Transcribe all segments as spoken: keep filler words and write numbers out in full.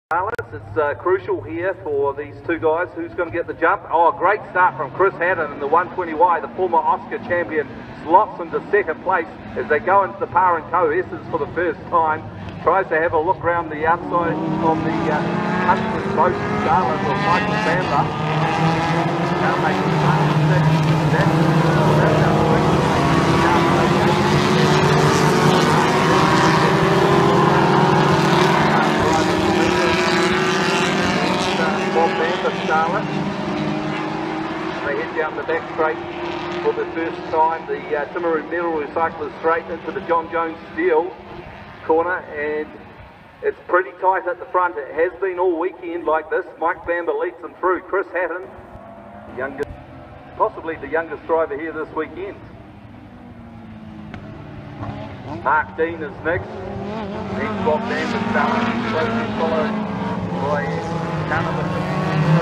It's uh, crucial here for these two guys. Who's going to get the jump? Oh, a great start from Chris Haddon in the one twenty Y. The former Oscar champion slots into second place as they go into the Par and Co. Essence for the first time. Tries to have a look around the outside of the uh, Huntsman boat, Garland or Michael Bamber. Now making Charlotte. They head down the back straight for the first time. The uh, Timaru Metal Recyclers straight into the John Jones Steel corner, and it's pretty tight at the front. It has been all weekend like this. Mike Bamber leads them through. Chris Haddon, the youngest, possibly the youngest driver here this weekend. Mark Dean is next. Then Bob Bamber starting, closely followed by Canada.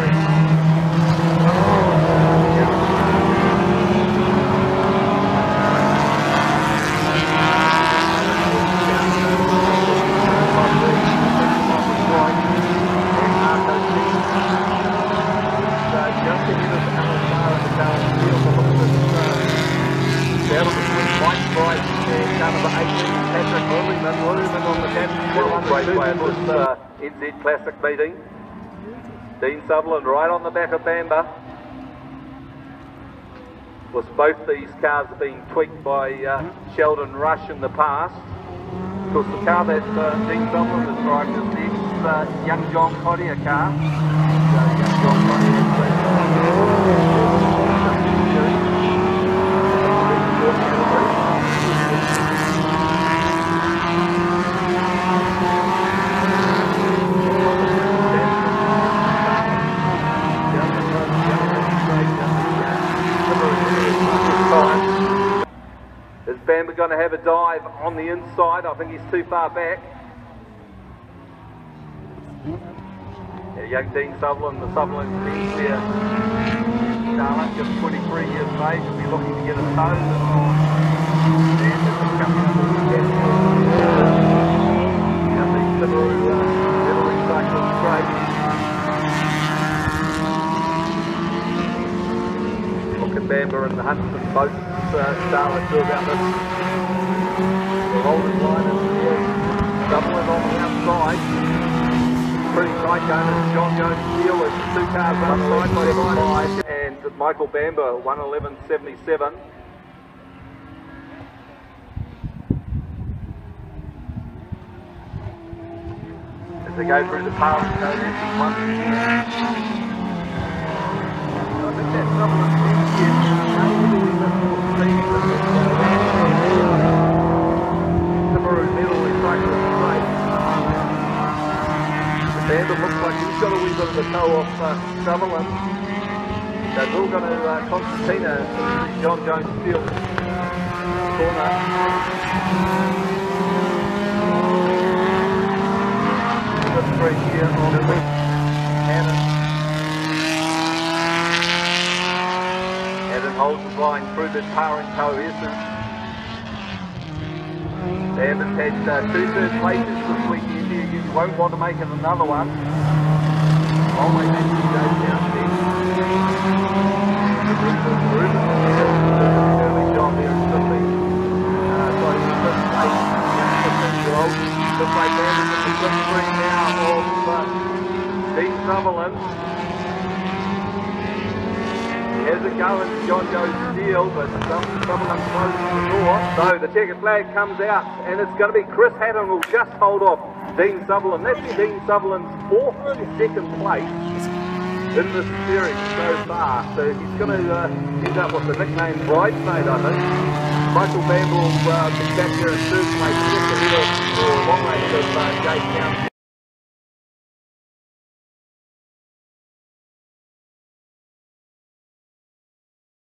Uh, N Z Classic meeting. Dean Sutherland right on the back of Bamber. Of course, both these cars have been tweaked by uh, Sheldon Rush in the past. Of course, the car that uh, Dean Sutherland is driving is the ex-Young uh, John Cottier car. Uh, young John Cottier Is Bamber going to have a dive on the inside? I think he's too far back. Yeah, young Dean Sutherland, the Sutherland team here. Charlotte, just twenty-three years of age, will be looking to get a toe. Bamber coming up with the best. Now the Timaru Metal Recyclers straight. Bamber and the Huntsman both uh, Charlotte do about this. The holding line is there, Sutherland on the outside. Pretty tight going as John Jones Steel with two cars outside by five. And Michael Bamber, one eleven seventy-seven. As they go through the Par and Co. one. I think that's Sutherland. Timaru Metal Recyclers straight. Bamber looks like he's got a wee bit of the toe off uh, Sutherland. They're all going to uh, Constantina in the John Jones Steel corner. The three here on the left. Haddon. Holds the line through the Par and Co. Essence. Bamber's had uh, two third places this weekend. You, you won't want to make it another one. I'll make that two days down there. Ruben, Ruben, early job there in Sydney. Uh, sorry, fifth place. fifteen year old. Looks like Bamber's in the slipstream now of uh, Dean Sutherland. How's it going? John Jones Steel, but Sutherland closes the door. So the checkered flag comes out, and it's going to be Chris Haddon will just hold off Dean Sutherland. That's Dean Sutherland's fourth and second place in this series so far. So he's going to uh, end up with the nickname Bridesmaid, I think. Michael Bamber will uh, be back there in third place, just ahead of, or long range of uh, Jay County.